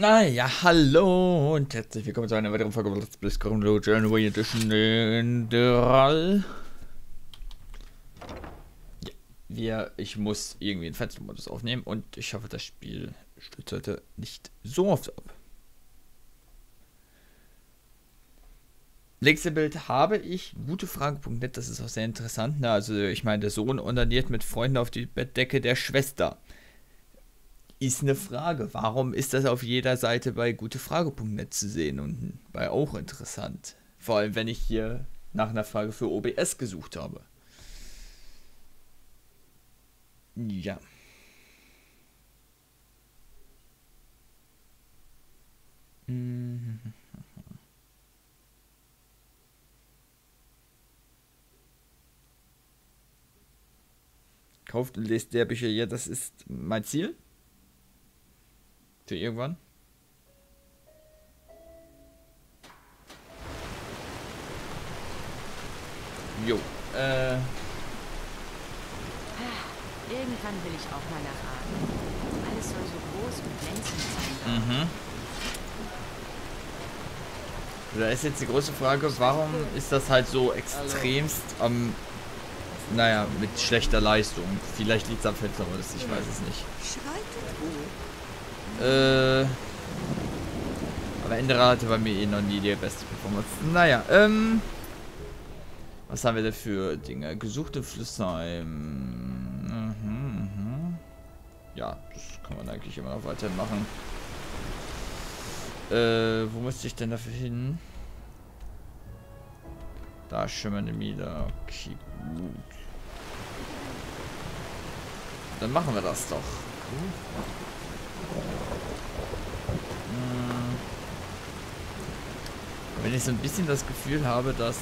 Ja, hallo und herzlich willkommen zu einer weiteren Folge von Let's Play Skyrim January Edition in der ich muss irgendwie einen Fenstermodus aufnehmen und ich hoffe, das Spiel stürzt heute nicht so oft ab. Nächste Bild habe ich gutefrage.net, das ist auch sehr interessant. Ne? Also ich meine, der Sohn onaniert mit Freunden auf die Bettdecke der Schwester. Ist eine Frage. Warum ist das auf jeder Seite bei gutefrage.net zu sehen und bei auch interessant? Vor allem, wenn ich hier nach einer Frage für OBS gesucht habe. Ja. Kauft und lest Lehrbücher. Ja, das ist mein Ziel. Für irgendwann. Jo. Irgendwann will ich auch mal nach Aachen. Alles soll so groß und glänzend sein. Da ist jetzt die große Frage, warum ist das halt so extremst naja, mit schlechter Leistung. Vielleicht liegt es am Fenstermodus, ich weiß es nicht. Aber Enderer hatte bei mir eh noch nie die beste Performance. Naja, was haben wir denn für Dinge? Gesuchte Flüssheim. Ja, das kann man eigentlich immer noch weitermachen. Wo müsste ich denn dafür hin? Da schimmernde Miele. Okay, gut. Dann machen wir das doch. Wenn ich so ein bisschen das Gefühl habe, dass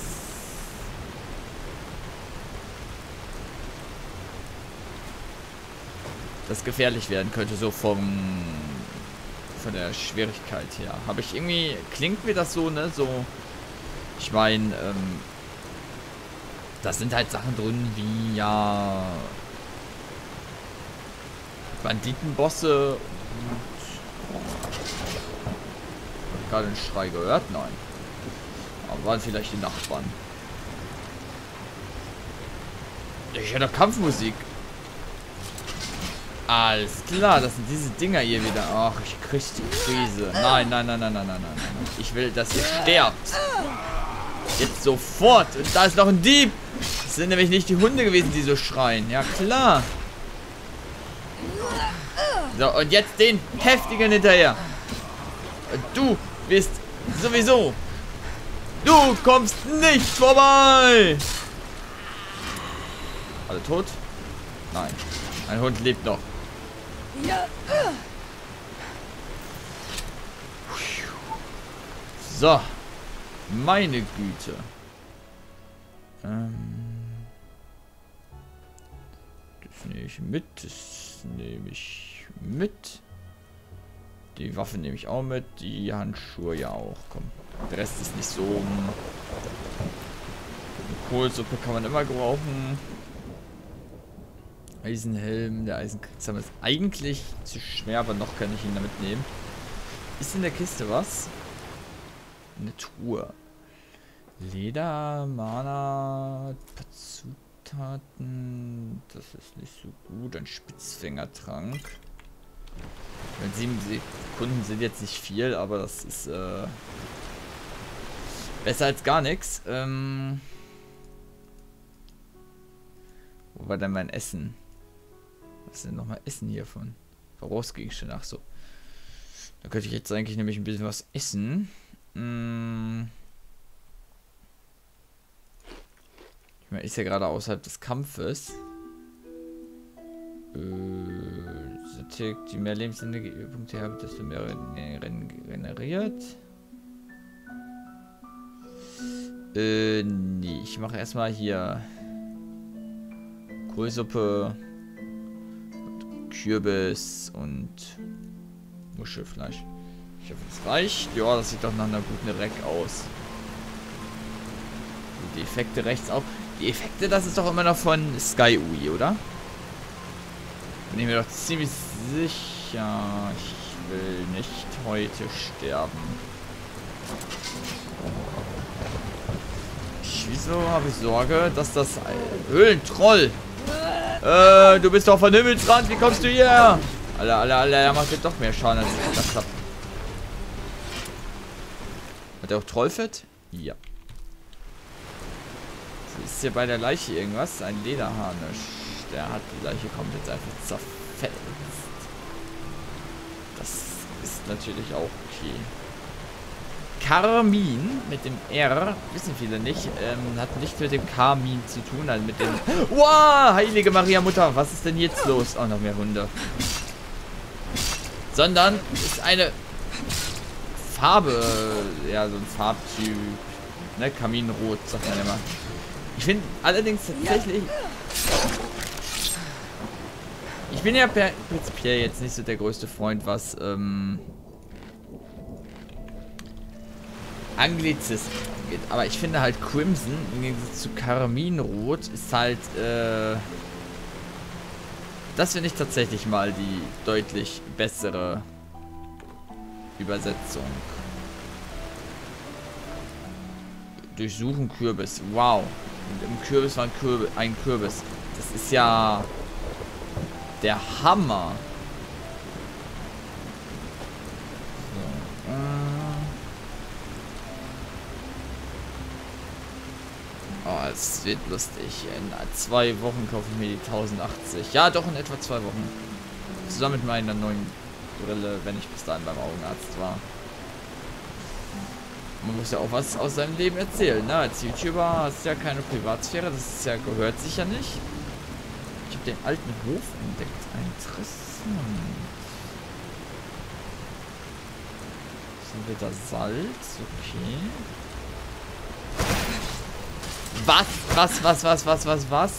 das gefährlich werden könnte, so von der Schwierigkeit her. Habe ich irgendwie, klingt mir das so, ne? So, ich meine, da sind halt Sachen drin wie, ja, Banditenbosse und gerade einen Schrei gehört? Nein. Aber waren vielleicht die Nachbarn. Ich höre doch Kampfmusik. Alles klar, das sind diese Dinger hier wieder. Ach, ich krieg die Krise. Nein. Ich will, dass ihr sterbt. Jetzt sofort. Und da ist noch ein Dieb. Das sind nämlich nicht die Hunde gewesen, die so schreien. Ja, klar. So, und jetzt den heftigen hinterher. Und du bist sowieso. Du kommst nicht vorbei. Alle tot? Nein. Ein Hund lebt noch. So. Meine Güte. Das nehme ich mit. Das nehme ich mit. Die Waffe nehme ich auch mit. Die Handschuhe ja auch. Komm. Der Rest ist nicht so. Eine Kohlsuppe kann man immer gebrauchen. Eisenhelm. Der Eisenkriegshammer ist eigentlich zu schwer, aber noch kann ich ihn damit nehmen. Ist in der Kiste was? Eine Truhe. Leder, Mana, Zutaten. Das ist nicht so gut. Ein Spitzfingertrank. 7 Sekunden sind jetzt nicht viel, aber das ist besser als gar nichts. Wo war denn mein Essen? Was ist denn nochmal Essen hiervon? Vorausgegenstände. Ach so. Da könnte ich jetzt eigentlich nämlich ein bisschen was essen. Ich meine, ist ja gerade außerhalb des Kampfes. Die mehr Lebensenergiepunkte haben, desto mehr generiert. Nee, ich mache erstmal hier Kohlsuppe, Kürbis und Muschelfleisch. Ich hoffe, das reicht. Ja, das sieht doch nach einer guten Reck aus. Die Effekte rechts auch. Die Effekte, das ist doch immer noch von SkyUI, oder? Bin ich mir doch ziemlich sicher. Ich will nicht heute sterben. Wieso habe ich Sorge, dass das... Höhlentroll! Du bist doch von Himmelsrand, wie kommst du hierher? Alter, er macht jetzt doch mehr Schaden, als ich gedacht habe. Hat er auch Trollfett? Ja. Ist hier bei der Leiche irgendwas? Ein Lederharnisch. Der hat die Leiche komplett einfach zerfetzt. Das ist natürlich auch okay. Karmin mit dem R, wissen viele nicht, hat nichts mit dem Karmin zu tun, also mit dem... Wow, heilige Maria Mutter, was ist denn jetzt los? Oh, noch mehr Hunde. Sondern ist eine Farbe, ja, so ein Farbtyp, ne, Kaminrot, sagt man immer. Ich finde allerdings tatsächlich... Ich bin ja prinzipiell jetzt nicht so der größte Freund, was, Anglizismen angeht. Aber ich finde halt Crimson, im Gegensatz zu Karminrot, ist halt, das finde ich tatsächlich mal die deutlich bessere Übersetzung. Durchsuchen Kürbis. Wow. Und im Kürbis war ein Kürbis. Das ist ja der Hammer. So, oh, es wird lustig. In 2 Wochen kaufe ich mir die 1080. Ja, doch in etwa 2 Wochen. Zusammen mit meiner neuen Brille, wenn ich bis dahin beim Augenarzt war. Man muss ja auch was aus seinem Leben erzählen, ne? Als YouTuber hast du ja keine Privatsphäre, das ist ja, gehört sich ja nicht. Ich habe den alten Hof entdeckt. Interessant. Sind wir da Salz? Okay. Was?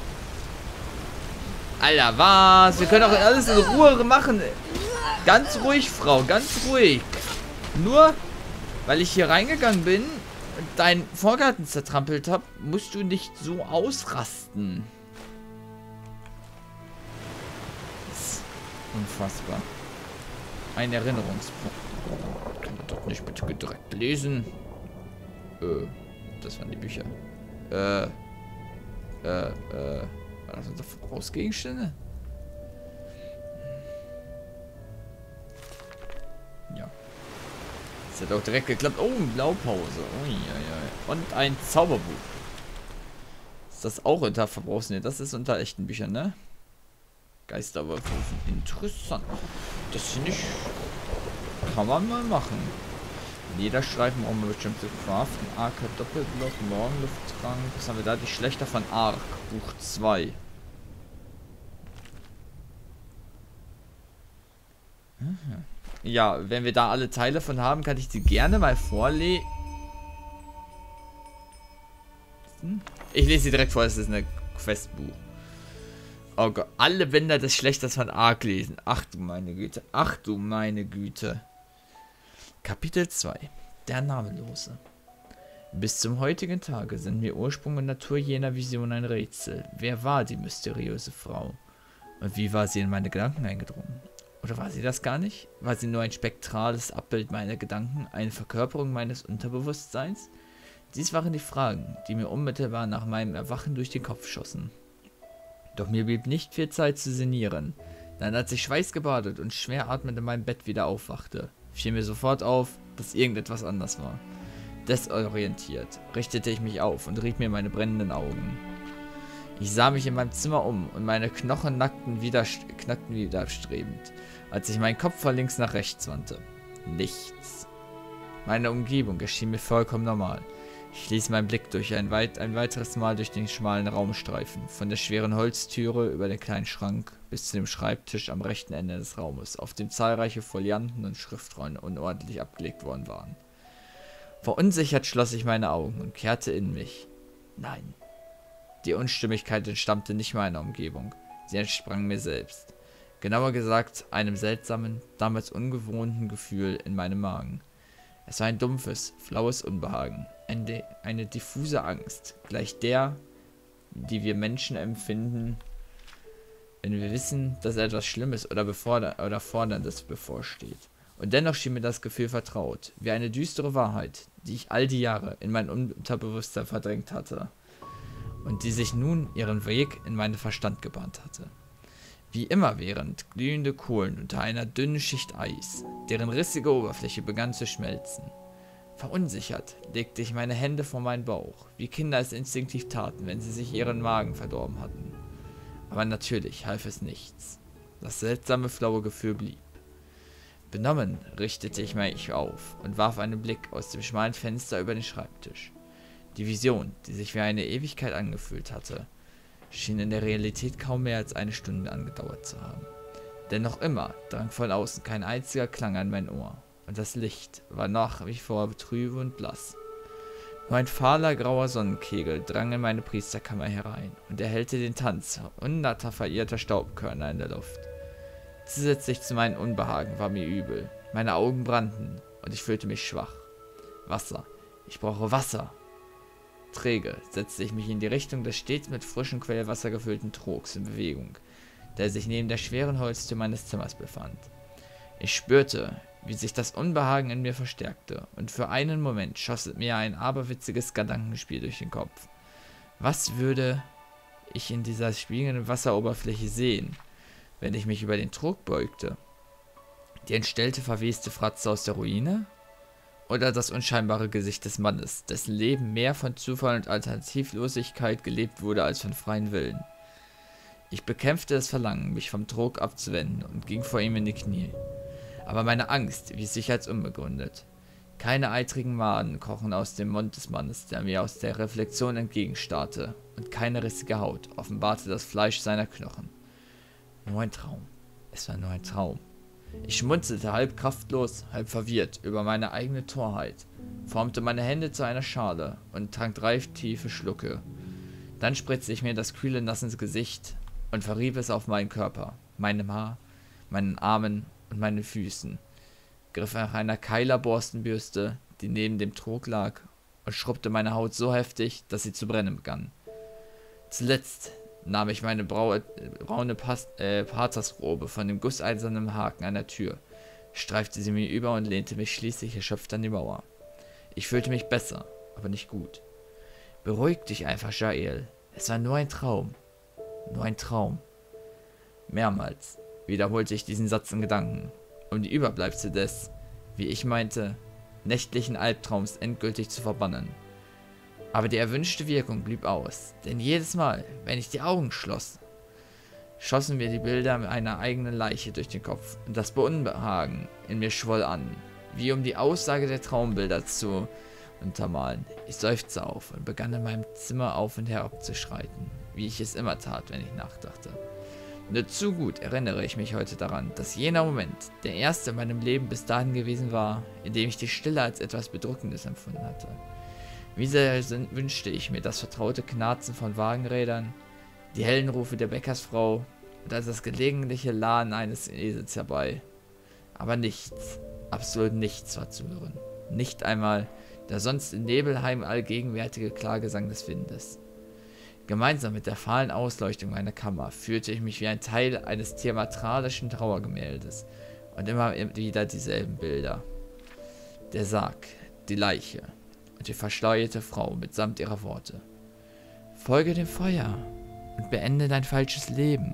Alter, was? Wir können doch alles in Ruhe machen. Ganz ruhig, Frau, ganz ruhig. Nur, weil ich hier reingegangen bin und deinen Vorgarten zertrampelt habe, musst du nicht so ausrasten. Das ist unfassbar. Ein Erinnerungspunkt. Kann man doch nicht bitte direkt lesen. Das waren die Bücher. War das unser Verbrauchsgegenstände? Ja. Das hat auch direkt geklappt. Oh, Blaupause. Ui. Und ein Zauberbuch. Ist das auch unter Verbrauchs? Ne, das ist unter echten Büchern, ne? Geisterwolf. Interessant. Das finde ich... Kann man mal machen. Niederstreifen brauchen wir bestimmt zu craften. AK Doppelblock, Morgenlufttrank. Was haben wir da? Die Schlechter von Ark. Buch 2. Ja, wenn wir da alle Teile von haben, kann ich die gerne mal vorlesen. Ich lese sie direkt vor, es ist ein Questbuch. Oh Gott, alle Bänder des Schlechters von Ark lesen. Ach du meine Güte. Ach du meine Güte. Kapitel 2. Der Namenlose. Bis zum heutigen Tage sind mir Ursprung und Natur jener Vision ein Rätsel. Wer war die mysteriöse Frau? Und wie war sie in meine Gedanken eingedrungen? Oder war sie das gar nicht? War sie nur ein spektrales Abbild meiner Gedanken, eine Verkörperung meines Unterbewusstseins? Dies waren die Fragen, die mir unmittelbar nach meinem Erwachen durch den Kopf schossen. Doch mir blieb nicht viel Zeit zu sinnieren. Dann, als ich schweißgebadet und schwer atmend in meinem Bett wieder aufwachte, fiel mir sofort auf, dass irgendetwas anders war. Desorientiert richtete ich mich auf und rieb mir meine brennenden Augen. Ich sah mich in meinem Zimmer um und meine Knochen knackten widerstrebend, als ich meinen Kopf von links nach rechts wandte. Nichts. Meine Umgebung erschien mir vollkommen normal. Ich ließ meinen Blick durch ein weiteres Mal durch den schmalen Raum streifen, von der schweren Holztüre über den kleinen Schrank bis zu dem Schreibtisch am rechten Ende des Raumes, auf dem zahlreiche Folianten und Schriftrollen unordentlich abgelegt worden waren. Verunsichert schloss ich meine Augen und kehrte in mich. Nein. Die Unstimmigkeit entstammte nicht meiner Umgebung, sie entsprang mir selbst. Genauer gesagt, einem seltsamen, damals ungewohnten Gefühl in meinem Magen. Es war ein dumpfes, flaues Unbehagen, eine diffuse Angst, gleich der, die wir Menschen empfinden, wenn wir wissen, dass etwas Schlimmes oder Forderndes bevorsteht. Und dennoch schien mir das Gefühl vertraut, wie eine düstere Wahrheit, die ich all die Jahre in mein Unterbewusstsein verdrängt hatte und die sich nun ihren Weg in meinen Verstand gebahnt hatte. Wie immerwährend glühende Kohlen unter einer dünnen Schicht Eis, deren rissige Oberfläche begann zu schmelzen. Verunsichert legte ich meine Hände vor meinen Bauch, wie Kinder es instinktiv taten, wenn sie sich ihren Magen verdorben hatten. Aber natürlich half es nichts. Das seltsame, flaue Gefühl blieb. Benommen richtete ich mich auf und warf einen Blick aus dem schmalen Fenster über den Schreibtisch. Die Vision, die sich wie eine Ewigkeit angefühlt hatte, schien in der Realität kaum mehr als eine Stunde angedauert zu haben. Denn noch immer drang von außen kein einziger Klang an mein Ohr, und das Licht war nach wie vor trübe und blass. Nur ein fahler grauer Sonnenkegel drang in meine Priesterkammer herein und erhellte den Tanz hunderter verirrter Staubkörner in der Luft. Zusätzlich zu meinem Unbehagen war mir übel, meine Augen brannten und ich fühlte mich schwach. Wasser, ich brauche Wasser! Träge setzte ich mich in die Richtung des stets mit frischem Quellwasser gefüllten Trogs in Bewegung, der sich neben der schweren Holztür meines Zimmers befand. Ich spürte, wie sich das Unbehagen in mir verstärkte, und für einen Moment schoss mir ein aberwitziges Gedankenspiel durch den Kopf. Was würde ich in dieser spiegelnden Wasseroberfläche sehen, wenn ich mich über den Trog beugte? Die entstellte, verweste Fratze aus der Ruine? Oder das unscheinbare Gesicht des Mannes, dessen Leben mehr von Zufall und Alternativlosigkeit gelebt wurde als von freien Willen? Ich bekämpfte das Verlangen, mich vom Trog abzuwenden, und ging vor ihm in die Knie. Aber meine Angst wies sich als unbegründet. Keine eitrigen Maden krochen aus dem Mund des Mannes, der mir aus der Reflexion entgegenstarrte, und keine rissige Haut offenbarte das Fleisch seiner Knochen. Nur ein Traum. Es war nur ein Traum. Ich schmunzelte halb kraftlos, halb verwirrt über meine eigene Torheit, formte meine Hände zu einer Schale und trank 3 tiefe Schlucke. Dann spritzte ich mir das kühle, nasse Gesicht und verrieb es auf meinen Körper, meinem Haar, meinen Armen und meinen Füßen, griff nach einer Keilerborstenbürste, die neben dem Trog lag, und schrubbte meine Haut so heftig, dass sie zu brennen begann. Zuletzt nahm ich meine braune Patersrobe von dem gusseisernen Haken an der Tür, streifte sie mir über und lehnte mich schließlich erschöpft an die Mauer. Ich fühlte mich besser, aber nicht gut. Beruhig dich einfach, Jael. Es war nur ein Traum. Nur ein Traum. Mehrmals wiederholte ich diesen Satz in Gedanken, um die Überbleibsel des, wie ich meinte, nächtlichen Albtraums endgültig zu verbannen. Aber die erwünschte Wirkung blieb aus, denn jedes Mal, wenn ich die Augen schloss, schossen mir die Bilder einer eigenen Leiche durch den Kopf, und das Unbehagen in mir schwoll an, wie um die Aussage der Traumbilder zu untermalen. Ich seufzte auf und begann in meinem Zimmer auf und herab zu schreiten, wie ich es immer tat, wenn ich nachdachte. Nur zu gut erinnere ich mich heute daran, dass jener Moment der erste in meinem Leben bis dahin gewesen war, in dem ich die Stille als etwas Bedrückendes empfunden hatte. Wie sehr wünschte ich mir das vertraute Knarzen von Wagenrädern, die hellen Rufe der Bäckersfrau oder das gelegentliche Lahen eines Esels herbei. Aber nichts, absolut nichts war zu hören. Nicht einmal der sonst in Nebelheim allgegenwärtige Klagesang des Windes. Gemeinsam mit der fahlen Ausleuchtung meiner Kammer fühlte ich mich wie ein Teil eines theatralischen Trauergemäldes und immer wieder dieselben Bilder. Der Sarg, die Leiche und die verschleierte Frau mitsamt ihrer Worte. Folge dem Feuer und beende dein falsches Leben.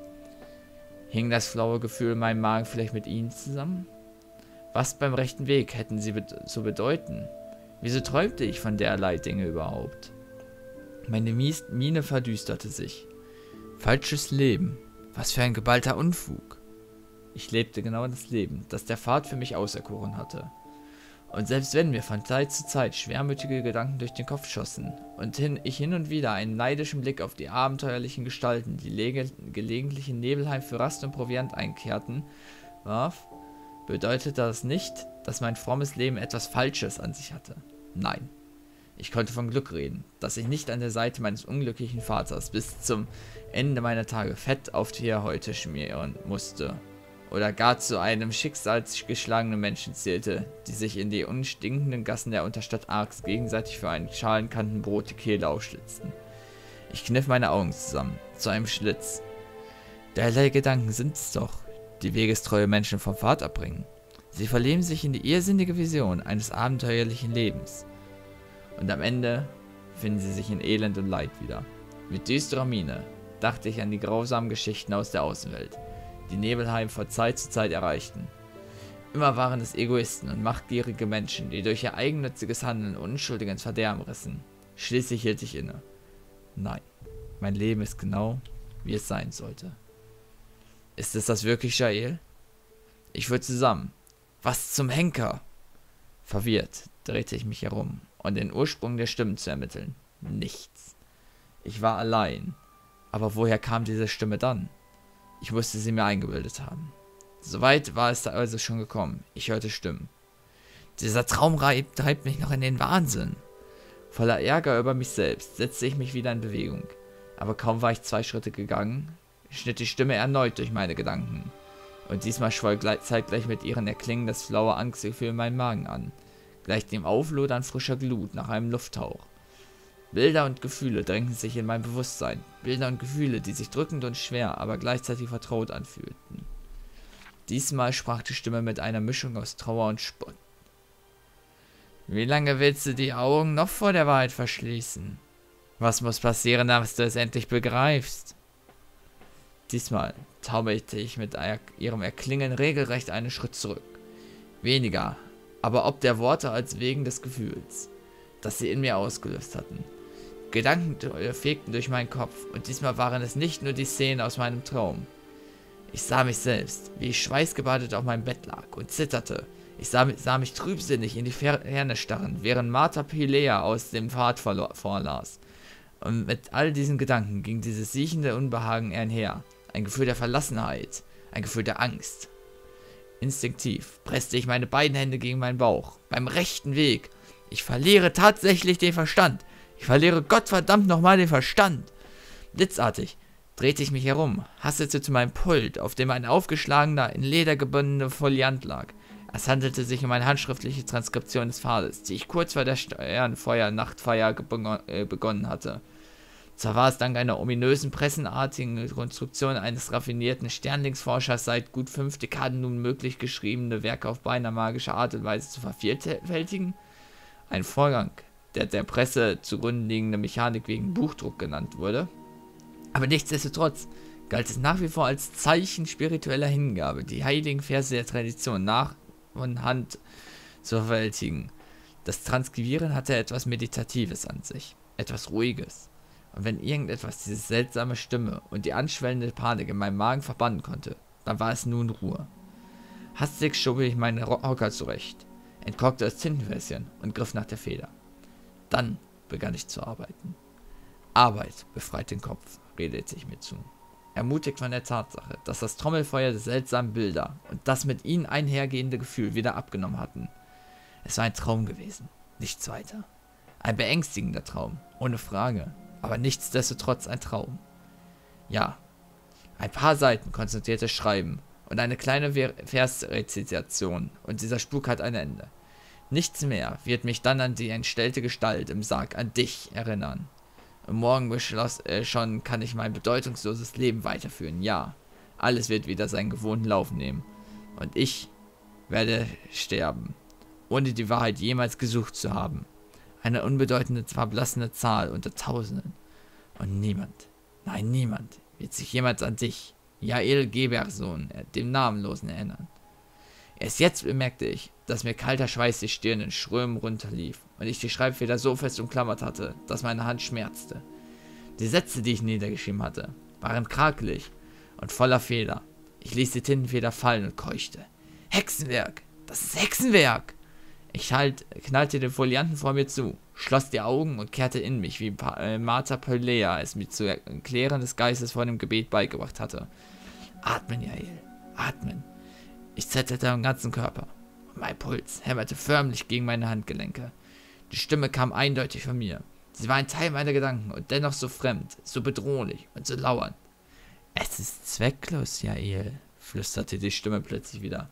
Hing das flaue Gefühl in meinem Magen vielleicht mit ihnen zusammen? Was beim rechten Weg hätten sie zu bedeuten? Wieso träumte ich von derlei Dinge überhaupt? Meine Miene verdüsterte sich. Falsches Leben. Was für ein geballter Unfug. Ich lebte genau das Leben, das der Pfad für mich auserkoren hatte. Und selbst wenn mir von Zeit zu Zeit schwermütige Gedanken durch den Kopf schossen und ich hin und wieder einen neidischen Blick auf die abenteuerlichen Gestalten, die gelegentlich in Nebelheim für Rast und Proviant einkehrten, warf, bedeutete das nicht, dass mein frommes Leben etwas Falsches an sich hatte. Nein. Ich konnte von Glück reden, dass ich nicht an der Seite meines unglücklichen Vaters bis zum Ende meiner Tage Fett auf die Häute schmieren musste oder gar zu einem schicksalsgeschlagenen Menschen zählte, die sich in die unstinkenden Gassen der Unterstadt Arx gegenseitig für einen schalenkanten Brot die Kehle aufschlitzten. Ich kniff meine Augen zusammen, zu einem Schlitz, Derlei Gedanken sind es doch, die wegestreue Menschen vom Pfad abbringen. Sie verlieben sich in die irrsinnige Vision eines abenteuerlichen Lebens. Und am Ende finden sie sich in Elend und Leid wieder. Mit düsterer Miene dachte ich an die grausamen Geschichten aus der Außenwelt, die Nebelheim von Zeit zu Zeit erreichten. Immer waren es Egoisten und machtgierige Menschen, die durch ihr eigennütziges Handeln Unschuldige ins Verderben rissen. Schließlich hielt ich inne. Nein, mein Leben ist genau, wie es sein sollte. Ist es das wirklich, Jael? Ich fuhr zusammen. Was zum Henker? Verwirrt drehte ich mich herum, um den Ursprung der Stimmen zu ermitteln. Nichts. Ich war allein. Aber woher kam diese Stimme dann? Ich musste sie mir eingebildet haben. Soweit war es da also schon gekommen. Ich hörte Stimmen. Dieser Traum treibt mich noch in den Wahnsinn. Voller Ärger über mich selbst setzte ich mich wieder in Bewegung. Aber kaum war ich 2 Schritte gegangen, schnitt die Stimme erneut durch meine Gedanken. Und diesmal schwoll zeitgleich mit ihren Erklingen das flaue Angstgefühl in meinem Magen an, gleich dem Auflodern frischer Glut nach einem Lufthauch. Bilder und Gefühle drängten sich in mein Bewusstsein. Bilder und Gefühle, die sich drückend und schwer, aber gleichzeitig vertraut anfühlten. Diesmal sprach die Stimme mit einer Mischung aus Trauer und Spott. Wie lange willst du die Augen noch vor der Wahrheit verschließen? Was muss passieren, dass du es endlich begreifst? Diesmal taumelte ich mit ihrem Erklingen regelrecht einen Schritt zurück. Weniger, aber ob der Worte als wegen des Gefühls, das sie in mir ausgelöst hatten. Gedanken fegten durch meinen Kopf, und diesmal waren es nicht nur die Szenen aus meinem Traum. Ich sah mich selbst, wie ich schweißgebadet auf meinem Bett lag und zitterte. Ich sah mich trübsinnig in die Ferne starren, während Martha Pilea aus dem Pfad vorlas. Und mit all diesen Gedanken ging dieses siechende Unbehagen einher. Ein Gefühl der Verlassenheit, ein Gefühl der Angst. Instinktiv presste ich meine beiden Hände gegen meinen Bauch. Beim rechten Weg. Ich verliere tatsächlich den Verstand. Ich verliere Gottverdammt nochmal den Verstand. Blitzartig drehte ich mich herum, hastete zu meinem Pult, auf dem ein aufgeschlagener, in Leder gebundener Foliant lag. Es handelte sich um eine handschriftliche Transkription des Pfades, die ich kurz vor der Sternfeuer-Nachtfeier begonnen hatte. Zwar war es dank einer ominösen, pressenartigen Konstruktion eines raffinierten Sternlingsforschers seit gut 5 Dekaden nun möglich, geschriebene Werke auf beinahe magische Art und Weise zu vervielfältigen. Ein Vorgang, der Presse zugrunde liegende Mechanik wegen Buchdruck genannt wurde. Aber nichtsdestotrotz galt es nach wie vor als Zeichen spiritueller Hingabe, die heiligen Verse der Tradition nach und Hand zu verwältigen. Das Transkribieren hatte etwas Meditatives an sich, etwas Ruhiges. Und wenn irgendetwas diese seltsame Stimme und die anschwellende Panik in meinem Magen verbannen konnte, dann war es nun Ruhe. Hastig schob ich meine Hocker zurecht, entkorkte das Tintenfässchen und griff nach der Feder. Dann begann ich zu arbeiten. Arbeit befreit den Kopf, redete ich mir zu. Ermutigt von der Tatsache, dass das Trommelfeuer der seltsamen Bilder und das mit ihnen einhergehende Gefühl wieder abgenommen hatten. Es war ein Traum gewesen, nichts weiter. Ein beängstigender Traum, ohne Frage, aber nichtsdestotrotz ein Traum. Ja, ein paar Seiten konzentriertes Schreiben und eine kleine Versrezitation, und dieser Spuk hat ein Ende. Nichts mehr wird mich dann an die entstellte Gestalt im Sarg, an dich erinnern. Und morgen schon kann ich mein bedeutungsloses Leben weiterführen. Ja, alles wird wieder seinen gewohnten Lauf nehmen. Und ich werde sterben, ohne die Wahrheit jemals gesucht zu haben. Eine unbedeutende, verblassene Zahl unter Tausenden. Und niemand, nein, niemand, wird sich jemals an dich, Jael Gebersohn, dem Namenlosen, erinnern. Erst jetzt bemerkte ich, dass mir kalter Schweiß die Stirn in Strömen runterlief und ich die Schreibfeder so fest umklammert hatte, dass meine Hand schmerzte. Die Sätze, die ich niedergeschrieben hatte, waren krakelig und voller Fehler. Ich ließ die Tintenfeder fallen und keuchte. Hexenwerk! Das ist Hexenwerk! Ich knallte den Folianten vor mir zu, schloss die Augen und kehrte in mich, wie Martha Pilea es mir zu erklären des Geistes vor dem Gebet beigebracht hatte. Atmen, Jael, atmen. Ich zettelte am ganzen Körper. Mein Puls hämmerte förmlich gegen meine Handgelenke. Die Stimme kam eindeutig von mir. Sie war ein Teil meiner Gedanken und dennoch so fremd, so bedrohlich und so lauernd. Es ist zwecklos, Jael, flüsterte die Stimme plötzlich wieder.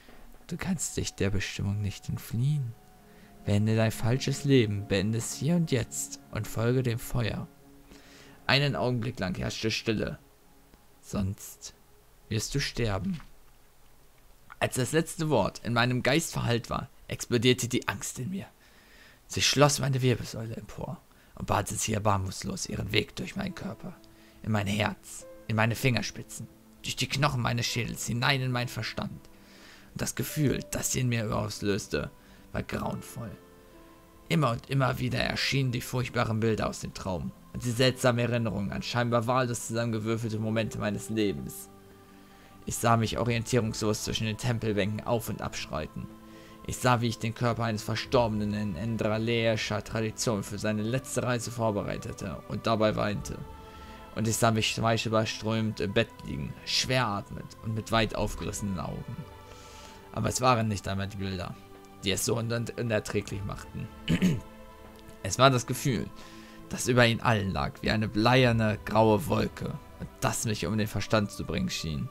Du kannst dich der Bestimmung nicht entfliehen. Beende dein falsches Leben, beende es hier und jetzt und folge dem Feuer. Einen Augenblick lang herrschte Stille. sonst wirst du sterben. Als das letzte Wort in meinem Geist verhallt war, explodierte die Angst in mir. Sie schloss meine Wirbelsäule empor und bahnte sich erbarmungslos ihren Weg durch meinen Körper, in mein Herz, in meine Fingerspitzen, durch die Knochen meines Schädels hinein in meinen Verstand. Und das Gefühl, das sie in mir auslöste, war grauenvoll. Immer und immer wieder erschienen die furchtbaren Bilder aus dem Traum und die seltsamen Erinnerungen an scheinbar wahllos zusammengewürfelte Momente meines Lebens. Ich sah mich orientierungslos zwischen den Tempelbänken auf- und abschreiten. Ich sah, wie ich den Körper eines Verstorbenen in endraleischer Tradition für seine letzte Reise vorbereitete und dabei weinte. Und ich sah mich schweichelüberströmt im Bett liegen, schwer atmend und mit weit aufgerissenen Augen. Aber es waren nicht einmal die Bilder, die es so unerträglich machten. Es war das Gefühl, das über ihnen allen lag, wie eine bleierne, graue Wolke, und das mich um den Verstand zu bringen schien.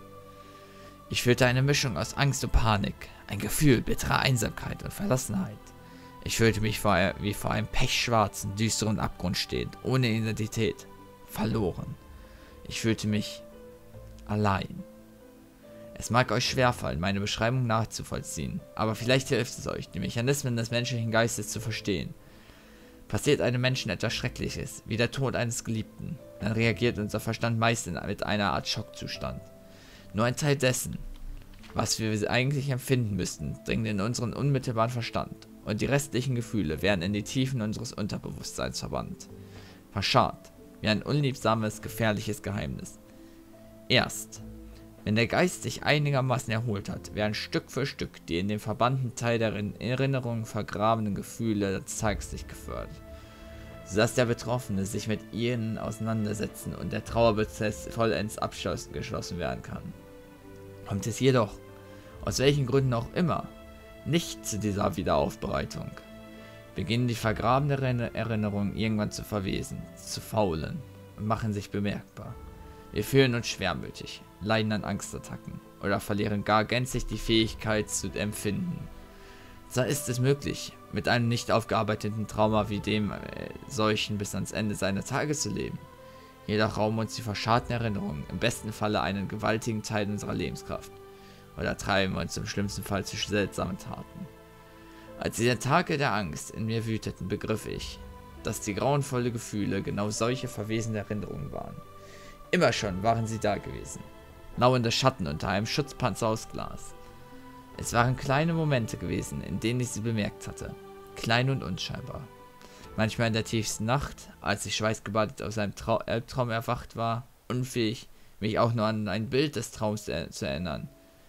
Ich fühlte eine Mischung aus Angst und Panik, ein Gefühl bitterer Einsamkeit und Verlassenheit. Ich fühlte mich wie vor einem pechschwarzen, düsteren Abgrund stehend, ohne Identität, verloren. Ich fühlte mich allein. Es mag euch schwerfallen, meine Beschreibung nachzuvollziehen, aber vielleicht hilft es euch, die Mechanismen des menschlichen Geistes zu verstehen. Passiert einem Menschen etwas Schreckliches, wie der Tod eines Geliebten, dann reagiert unser Verstand meist mit einer Art Schockzustand. Nur ein Teil dessen, was wir eigentlich empfinden müssten, dringt in unseren unmittelbaren Verstand, und die restlichen Gefühle werden in die Tiefen unseres Unterbewusstseins verbannt. Verscharrt, wie ein unliebsames, gefährliches Geheimnis. Erst, wenn der Geist sich einigermaßen erholt hat, werden Stück für Stück die in dem verbannten Teil der Erinnerung vergrabenen Gefühle ans Tageslicht gefördert, sodass der Betroffene sich mit ihnen auseinandersetzen und der Trauerprozess vollends abgeschlossen werden kann. Kommt es jedoch, aus welchen Gründen auch immer, nicht zu dieser Wiederaufbereitung, beginnen die vergrabenen Erinnerungen irgendwann zu verwesen, zu faulen und machen sich bemerkbar. Wir fühlen uns schwermütig, leiden an Angstattacken oder verlieren gar gänzlich die Fähigkeit zu empfinden. Zwar ist es möglich, mit einem nicht aufgearbeiteten Trauma wie dem solchen bis ans Ende seiner Tage zu leben. Jedoch rauben uns die verscharrten Erinnerungen im besten Falle einen gewaltigen Teil unserer Lebenskraft oder treiben uns im schlimmsten Fall zu seltsamen Taten. Als die Tentakel der Angst in mir wüteten, begriff ich, dass die grauenvolle Gefühle genau solche verwesende Erinnerungen waren. Immer schon waren sie da gewesen, lauernde Schatten unter einem Schutzpanzer aus Glas. Es waren kleine Momente gewesen, in denen ich sie bemerkt hatte, klein und unscheinbar. Manchmal in der tiefsten Nacht, als ich schweißgebadet aus einem Albtraum erwacht war, unfähig, mich auch nur an ein Bild des Traums zu erinnern.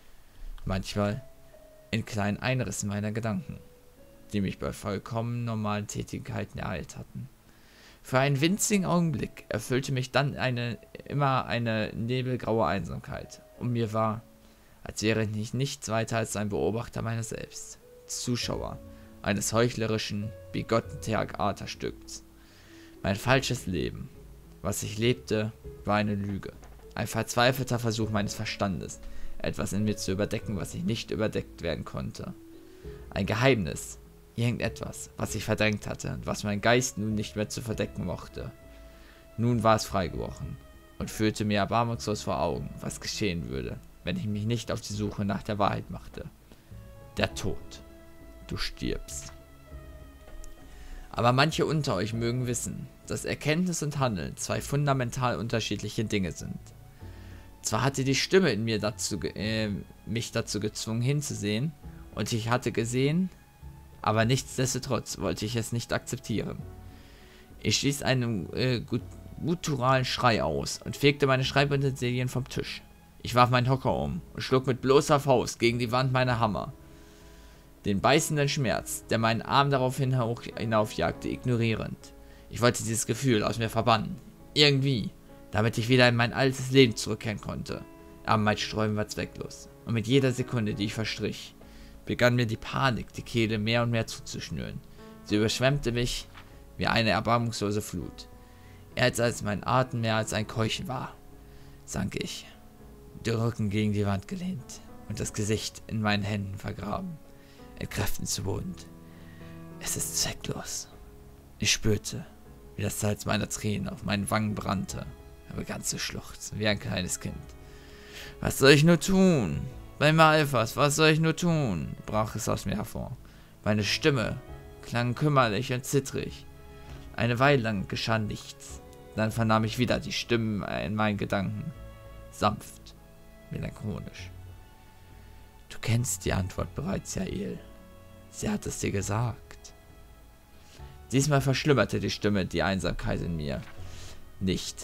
Manchmal in kleinen Einrissen meiner Gedanken, die mich bei vollkommen normalen Tätigkeiten ereilt hatten. Für einen winzigen Augenblick erfüllte mich dann immer eine nebelgraue Einsamkeit, und mir war, als wäre ich nichts weiter als ein Beobachter meiner selbst, Zuschauer eines heuchlerischen, bigotten Theaterstücks. Mein falsches Leben, was ich lebte, war eine Lüge, ein verzweifelter Versuch meines Verstandes, etwas in mir zu überdecken, was ich nicht überdeckt werden konnte. Ein Geheimnis, irgendetwas, was ich verdrängt hatte und was mein Geist nun nicht mehr zu verdecken mochte. Nun war es freigebrochen und führte mir erbarmungslos vor Augen, was geschehen würde, wenn ich mich nicht auf die Suche nach der Wahrheit machte. Der Tod. Du stirbst. Aber manche unter euch mögen wissen, dass Erkenntnis und Handeln zwei fundamental unterschiedliche Dinge sind. Zwar hatte die Stimme in mir mich dazu gezwungen hinzusehen, und ich hatte gesehen, aber nichtsdestotrotz wollte ich es nicht akzeptieren. Ich stieß einen gutturalen Schrei aus und fegte meine Schreibutensilien vom Tisch. Ich warf meinen Hocker um und schlug mit bloßer Faust gegen die Wand meiner Hammer. Den beißenden Schmerz, der meinen Arm daraufhin hinaufjagte, ignorierend. Ich wollte dieses Gefühl aus mir verbannen. Irgendwie, damit ich wieder in mein altes Leben zurückkehren konnte. Aber mein Sträuben war zwecklos. Und mit jeder Sekunde, die ich verstrich, begann mir die Panik, die Kehle mehr und mehr zuzuschnüren. Sie überschwemmte mich wie eine erbarmungslose Flut. Erst als mein Atem mehr als ein Keuchen war, sank ich, der Rücken gegen die Wand gelehnt und das Gesicht in meinen Händen vergraben, entkräftend zu Boden. Es ist zwecklos. Ich spürte, wie das Salz meiner Tränen auf meinen Wangen brannte, Er begann zu schluchzen, wie ein kleines Kind. Was soll ich nur tun? Bei Malphas, was soll ich nur tun? Brach es aus mir hervor. Meine Stimme klang kümmerlich und zittrig. Eine Weile lang geschah nichts. Dann vernahm ich wieder die Stimmen in meinen Gedanken. Sanft, melancholisch. Du kennst die Antwort bereits, Jael. Sie hat es dir gesagt. Diesmal verschlimmerte die Stimme die Einsamkeit in mir. Nicht.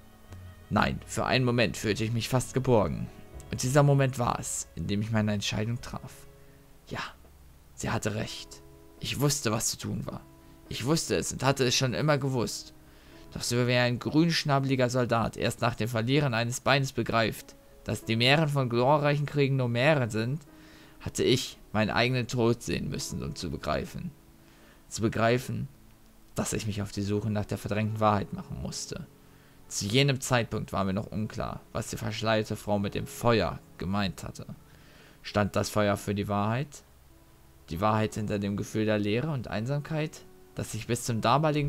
Nein, für einen Moment fühlte ich mich fast geborgen. Und dieser Moment war es, in dem ich meine Entscheidung traf. Ja, sie hatte recht. Ich wusste, was zu tun war. Ich wusste es und hatte es schon immer gewusst. Doch so wie ein grünschnabeliger Soldat erst nach dem Verlieren eines Beines begreift, dass die Meeren von glorreichen Kriegen nur Meere sind, hatte ich meinen eigenen Tod sehen müssen, um zu begreifen. Zu begreifen, dass ich mich auf die Suche nach der verdrängten Wahrheit machen musste. Zu jenem Zeitpunkt war mir noch unklar, was die verschleierte Frau mit dem Feuer gemeint hatte. Stand das Feuer für die Wahrheit? Die Wahrheit hinter dem Gefühl der Leere und Einsamkeit, das ich bis zum damaligen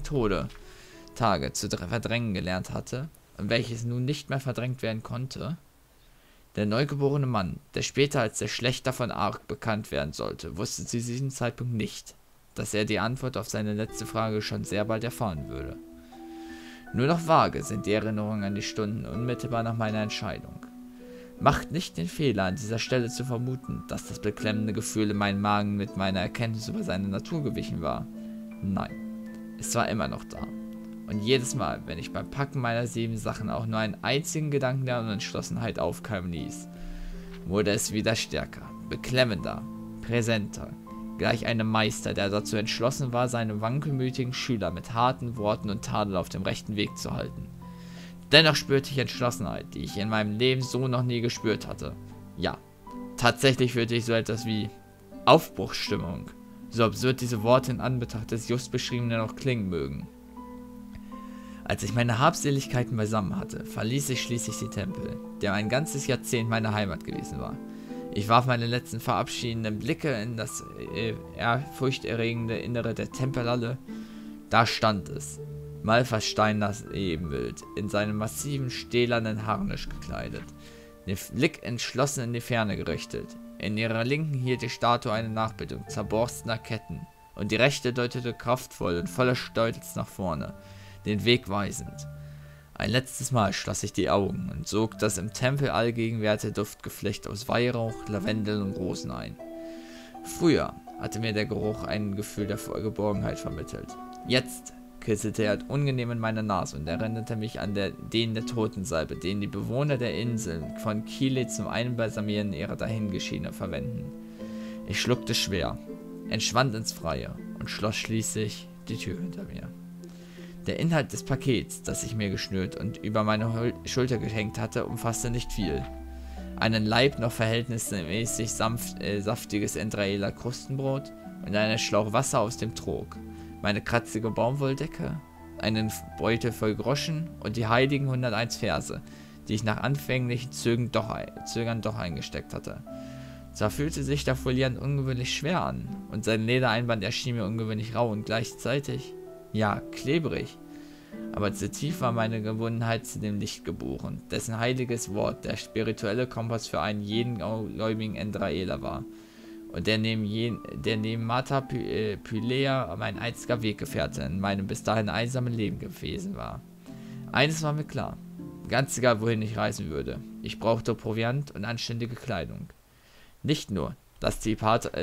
Tage zu verdrängen gelernt hatte und welches nun nicht mehr verdrängt werden konnte? Der neugeborene Mann, der später als der Schlächter von Ark bekannt werden sollte, wusste zu diesem Zeitpunkt nicht, dass er die Antwort auf seine letzte Frage schon sehr bald erfahren würde. Nur noch vage sind die Erinnerungen an die Stunden unmittelbar nach meiner Entscheidung. Macht nicht den Fehler, an dieser Stelle zu vermuten, dass das beklemmende Gefühl in meinem Magen mit meiner Erkenntnis über seine Natur gewichen war. Nein, es war immer noch da. Und jedes Mal, wenn ich beim Packen meiner 7 Sachen auch nur einen einzigen Gedanken der Unentschlossenheit aufkeimen ließ, wurde es wieder stärker, beklemmender, präsenter, gleich einem Meister, der dazu entschlossen war, seine wankelmütigen Schüler mit harten Worten und Tadel auf dem rechten Weg zu halten. Dennoch spürte ich Entschlossenheit, die ich in meinem Leben so noch nie gespürt hatte. Ja, tatsächlich fühlte ich so etwas wie Aufbruchsstimmung, so absurd diese Worte in Anbetracht des just Beschriebenen auch klingen mögen. Als ich meine Habseligkeiten beisammen hatte, verließ ich schließlich den Tempel, der ein ganzes Jahrzehnt meine Heimat gewesen war. Ich warf meine letzten verabschiedenden Blicke in das ehrfurchterregende Innere der Tempelhalle. Da stand es, Malphas steinernes Ebenbild, in seinem massiven, stählernen Harnisch gekleidet, den Blick entschlossen in die Ferne gerichtet. In ihrer Linken hielt die Statue eine Nachbildung zerborstener Ketten, und die rechte deutete kraftvoll und voller Stolz nach vorne, den Weg weisend. Ein letztes Mal schloss ich die Augen und sog das im Tempel allgegenwärtige Duftgeflecht aus Weihrauch, Lavendel und Rosen ein. Früher hatte mir der Geruch ein Gefühl der Geborgenheit vermittelt. Jetzt kitzelte er unangenehm in meiner Nase und erinnerte mich an den der Totensalbe, den die Bewohner der Inseln von Kile zum Einbalsamieren ihrer Dahingeschiedenen verwenden. Ich schluckte schwer, entschwand ins Freie und schloss schließlich die Tür hinter mir. Der Inhalt des Pakets, das ich mir geschnürt und über meine Schulter gehängt hatte, umfasste nicht viel. Einen Laib noch verhältnismäßig saftiges Endraeler Krustenbrot und einen Schlauch Wasser aus dem Trog, meine kratzige Baumwolldecke, einen Beutel voll Groschen und die heiligen 101 Verse, die ich nach anfänglichen Zögern doch eingesteckt hatte. Zwar fühlte sich der Foliant ungewöhnlich schwer an und sein Ledereinband erschien mir ungewöhnlich rau und gleichzeitig, ja, klebrig, aber zu tief war meine Gebundenheit zu dem Licht geboren, dessen heiliges Wort der spirituelle Kompass für einen jeden gläubigen Endraeler war und der neben Mata Pylea mein einziger Weggefährte in meinem bis dahin einsamen Leben gewesen war. Eines war mir klar, ganz egal wohin ich reisen würde, ich brauchte Proviant und anständige Kleidung. Nicht nur, dass die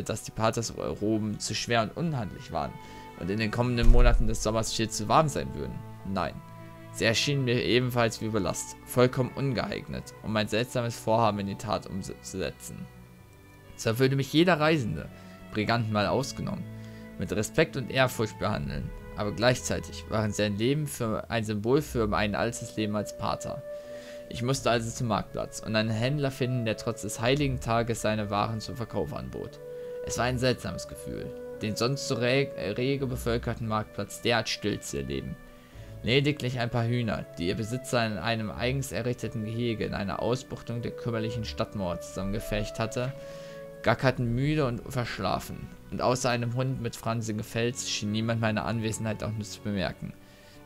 Patersroben zu schwer und unhandlich waren und in den kommenden Monaten des Sommers viel zu warm sein würden. Nein, sie erschienen mir ebenfalls wie Ballast, vollkommen ungeeignet, um mein seltsames Vorhaben in die Tat umzusetzen. Zwar würde mich jeder Reisende, Briganten mal ausgenommen, mit Respekt und Ehrfurcht behandeln, aber gleichzeitig waren sie ein Symbol für mein altes Leben als Pater. Ich musste also zum Marktplatz und einen Händler finden, der trotz des heiligen Tages seine Waren zum Verkauf anbot. Es war ein seltsames Gefühl, den sonst so rege bevölkerten Marktplatz derart still zu erleben. Lediglich ein paar Hühner, die ihr Besitzer in einem eigens errichteten Gehege in einer Ausbuchtung der kümmerlichen Stadtmauer zusammengepfercht hatte, gackerten müde und verschlafen, und außer einem Hund mit fransigem Fels schien niemand meine Anwesenheit auch nur zu bemerken.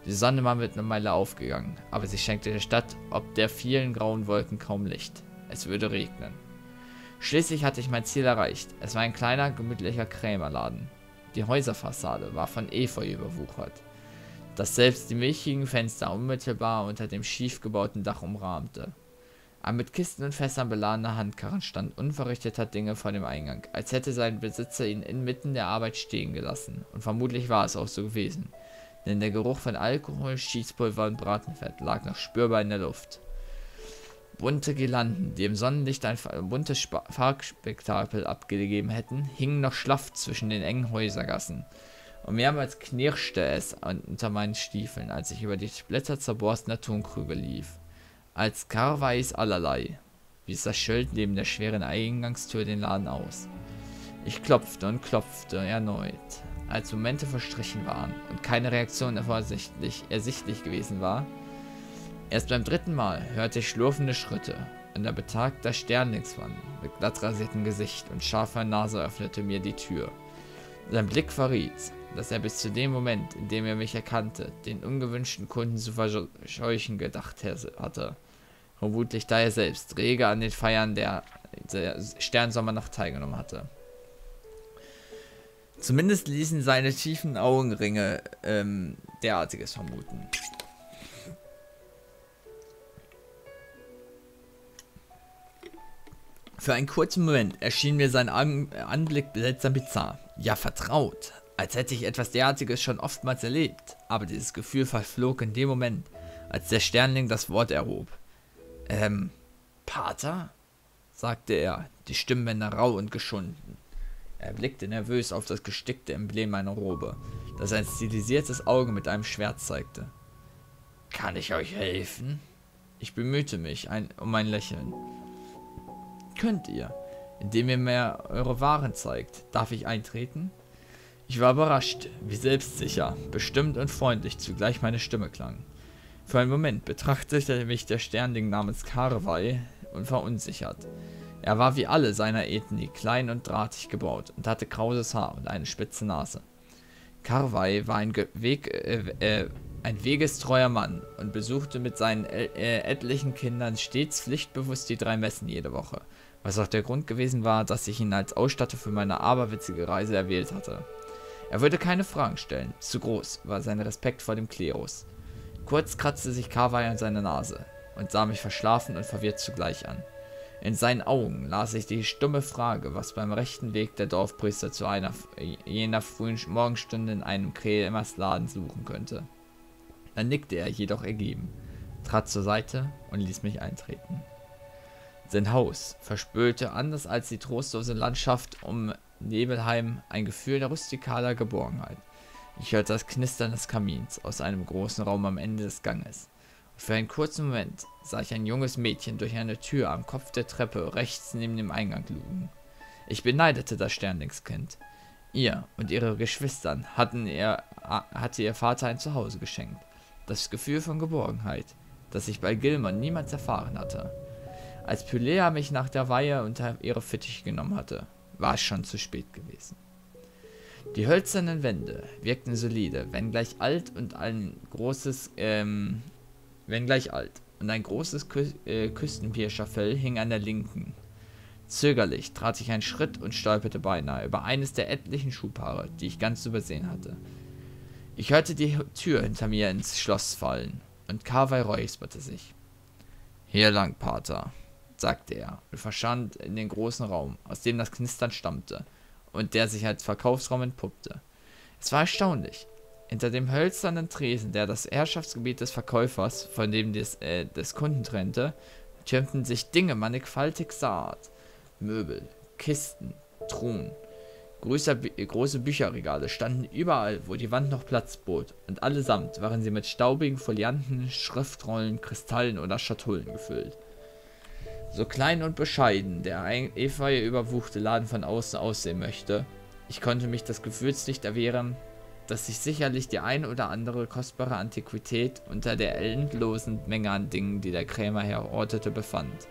Die Sonne war mittlerweile aufgegangen, aber sie schenkte der Stadt ob der vielen grauen Wolken kaum Licht. Es würde regnen. Schließlich hatte ich mein Ziel erreicht. Es war ein kleiner, gemütlicher Krämerladen. Die Häuserfassade war von Efeu überwuchert, das selbst die milchigen Fenster unmittelbar unter dem schief gebauten Dach umrahmte. Ein mit Kisten und Fässern beladener Handkarren stand unverrichteter Dinge vor dem Eingang, als hätte sein Besitzer ihn inmitten der Arbeit stehen gelassen. Und vermutlich war es auch so gewesen, denn der Geruch von Alkohol, Schießpulver und Bratenfett lag noch spürbar in der Luft. Bunte Girlanden, die im Sonnenlicht ein buntes Farbspektakel abgegeben hätten, hingen noch schlaff zwischen den engen Häusergassen. Und mehrmals knirschte es unter meinen Stiefeln, als ich über die Splitter zerborstener Tonkrüge lief. Als Carvais allerlei wies das Schild neben der schweren Eingangstür den Laden aus. Ich klopfte und klopfte erneut. Als Momente verstrichen waren und keine Reaktion ersichtlich gewesen war, erst beim dritten Mal hörte ich schlurfende Schritte und ein betagter Sternlingsmann mit glatt rasiertem Gesicht und scharfer Nase öffnete mir die Tür. Sein Blick verriet, dass er bis zu dem Moment, in dem er mich erkannte, den ungewünschten Kunden zu verscheuchen gedacht hatte. Vermutlich da er selbst rege an den Feiern der Sternsommernacht teilgenommen hatte. Zumindest ließen seine tiefen Augenringe derartiges vermuten. Für einen kurzen Moment erschien mir sein Anblick seltsam bizarr, ja vertraut, als hätte ich etwas derartiges schon oftmals erlebt, aber dieses Gefühl verflog in dem Moment, als der Sternling das Wort erhob. Pater? Sagte er, die Stimmbänder rau und geschunden. Er blickte nervös auf das gestickte Emblem meiner Robe, das ein stilisiertes Auge mit einem Schwert zeigte. Kann ich euch helfen? Ich bemühte mich um ein Lächeln. Könnt ihr, indem ihr mir eure Waren zeigt. Darf ich eintreten? Ich war überrascht, wie selbstsicher, bestimmt und freundlich zugleich meine Stimme klang. Für einen Moment betrachtete mich der Sternling namens Carvai und verunsichert. Er war wie alle seiner Ethnie klein und drahtig gebaut und hatte krauses Haar und eine spitze Nase. Carvai war ein wegestreuer Mann und besuchte mit seinen etlichen Kindern stets pflichtbewusst die 3 Messen jede Woche, was auch der Grund gewesen war, dass ich ihn als Ausstatter für meine aberwitzige Reise erwählt hatte. Er würde keine Fragen stellen, zu groß war sein Respekt vor dem Klerus. Kurz kratzte sich Carvai an seine Nase und sah mich verschlafen und verwirrt zugleich an. In seinen Augen las ich die stumme Frage, was beim rechten Weg der Dorfpriester zu jener frühen Morgenstunde in einem Krämersladen suchen könnte. Dann nickte er jedoch ergeben, trat zur Seite und ließ mich eintreten. Sein Haus verspürte, anders als die trostlose Landschaft um Nebelheim, ein Gefühl der rustikaler Geborgenheit. Ich hörte das Knistern des Kamins aus einem großen Raum am Ende des Ganges. Und für einen kurzen Moment sah ich ein junges Mädchen durch eine Tür am Kopf der Treppe rechts neben dem Eingang lugen. Ich beneidete das Sternlingskind. Ihr und ihre Geschwistern hatte ihr Vater ein Zuhause geschenkt. Das Gefühl von Geborgenheit, das ich bei Gilman niemals erfahren hatte. Als Pylea mich nach der Weihe unter ihre Fittiche genommen hatte, war es schon zu spät gewesen. Die hölzernen Wände wirkten solide, wenngleich alt und ein großes Küstenpirscherfell hing an der linken. Zögerlich trat ich einen Schritt und stolperte beinahe über eines der etlichen Schuhpaare, die ich ganz übersehen hatte. Ich hörte die Tür hinter mir ins Schloss fallen, und Carvai räusperte sich. Hier lang, Pater, sagte er und verschwand in den großen Raum, aus dem das Knistern stammte und der sich als Verkaufsraum entpuppte. Es war erstaunlich. Hinter dem hölzernen Tresen, der das Herrschaftsgebiet des Verkäufers von dem des Kunden trennte, türmten sich Dinge mannigfaltigster Art. Möbel, Kisten, Truhen. Große Bücherregale standen überall, wo die Wand noch Platz bot, und allesamt waren sie mit staubigen Folianten, Schriftrollen, Kristallen oder Schatullen gefüllt. So klein und bescheiden der Efeu überwuchte Laden von außen aussehen möchte, ich konnte mich des Gefühls nicht erwehren, dass sich sicherlich die ein oder andere kostbare Antiquität unter der endlosen Menge an Dingen, die der Krämer herortete, befand.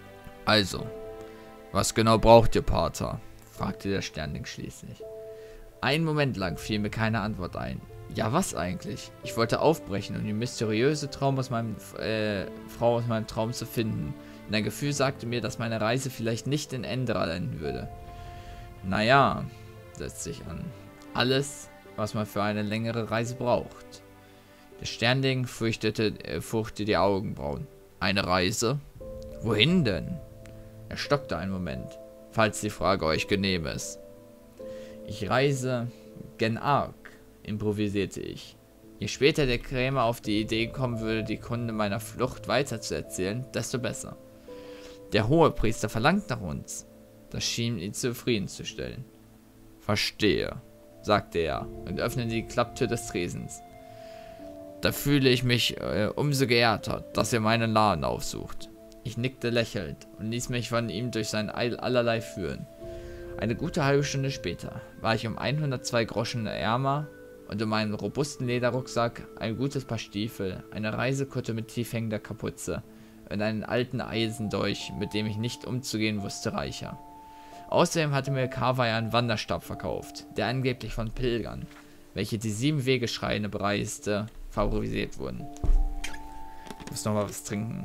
Also, was genau braucht ihr, Pater? Fragte der Sternling schließlich. Einen Moment lang fiel mir keine Antwort ein. Ja, was eigentlich? Ich wollte aufbrechen, um die mysteriöse Frau aus meinem Traum zu finden. Und ein Gefühl sagte mir, dass meine Reise vielleicht nicht in Endra enden würde. Naja, setzt sich an. Alles, was man für eine längere Reise braucht. Der Sternling furchte die Augenbrauen. Eine Reise? Wohin denn? Er stockte einen Moment, falls die Frage euch genehm ist. Ich reise gen Ark, improvisierte ich. Je später der Krämer auf die Idee kommen würde, die Kunde meiner Flucht weiterzuerzählen, desto besser. Der Hohepriester verlangt nach uns. Das schien ihn zufriedenzustellen. Verstehe, sagte er und öffnete die Klapptür des Tresens. Da fühle ich mich umso geehrter, dass ihr meinen Laden aufsucht. Ich nickte lächelnd und ließ mich von ihm durch sein Allerlei führen. Eine gute halbe Stunde später war ich um 102 Groschen ärmer und um einen robusten Lederrucksack, ein gutes Paar Stiefel, eine Reisekutte mit tiefhängender Kapuze und einen alten Eisendolch, mit dem ich nicht umzugehen wusste, reicher. Außerdem hatte mir Kawai einen Wanderstab verkauft, der angeblich von Pilgern, welche die 7 Wegeschreine bereiste, favorisiert wurden. Ich muss noch mal was trinken.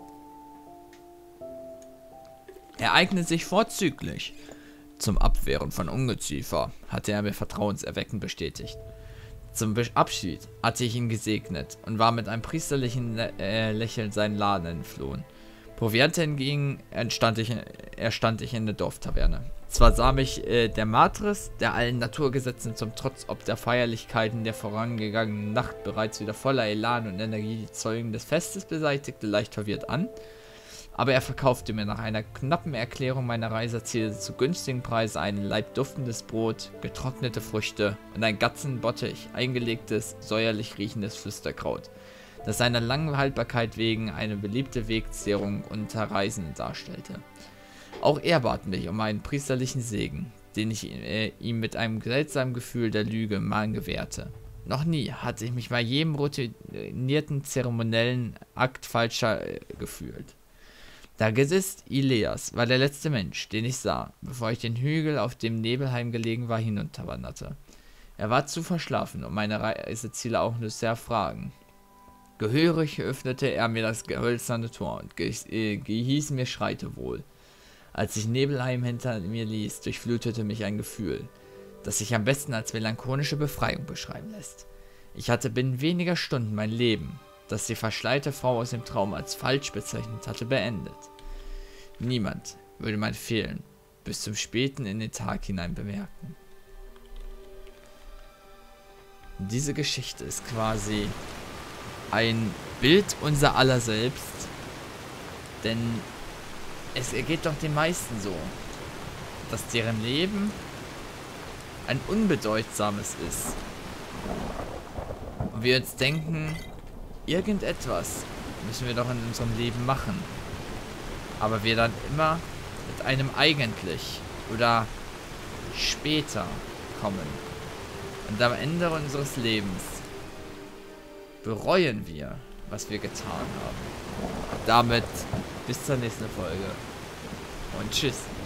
Er eignet sich vorzüglich zum Abwehren von Ungeziefer, hatte er mir vertrauenserweckend bestätigt. Zum Abschied hatte ich ihn gesegnet und war mit einem priesterlichen Lächeln seinen Laden entflohen. Proviant hingegen stand ich in der Dorftaverne. Zwar sah mich der Matris, der allen Naturgesetzen zum Trotz ob der Feierlichkeiten der vorangegangenen Nacht bereits wieder voller Elan und Energie die Zeugen des Festes beseitigte, leicht verwirrt an, aber er verkaufte mir nach einer knappen Erklärung meiner Reiseziele zu günstigen Preisen einen Laib duftendes Brot, getrocknete Früchte und ein Gatzenbottich eingelegtes, säuerlich riechendes Flüsterkraut, das seiner langen Haltbarkeit wegen eine beliebte Wegzehrung unter Reisenden darstellte. Auch er bat mich um einen priesterlichen Segen, den ich ihm mit einem seltsamen Gefühl der Lüge mal gewährte. Noch nie hatte ich mich bei jedem routinierten zeremoniellen Akt falscher gefühlt. Der Geist Ileas war der letzte Mensch, den ich sah, bevor ich den Hügel, auf dem Nebelheim gelegen war, hinunterwanderte. Er war zu verschlafen, um meine Reiseziele auch nur zu erfragen. Gehörig öffnete er mir das gehölzerne Tor und gehieß mir schreite wohl. Als ich Nebelheim hinter mir ließ, durchflutete mich ein Gefühl, das sich am besten als melancholische Befreiung beschreiben lässt. Ich hatte binnen weniger Stunden mein Leben, das die verschleierte Frau aus dem Traum als falsch bezeichnet hatte, beendet. Niemand würde mein Fehlen bis zum späten in den Tag hinein bemerken. Diese Geschichte ist quasi ein Bild unser aller selbst, denn es ergeht doch den meisten so, dass deren Leben ein unbedeutsames ist. Und wir uns denken, irgendetwas müssen wir doch in unserem Leben machen. Aber wir dann immer mit einem eigentlich oder später kommen. Und am Ende unseres Lebens bereuen wir, was wir getan haben. Damit bis zur nächsten Folge und tschüss.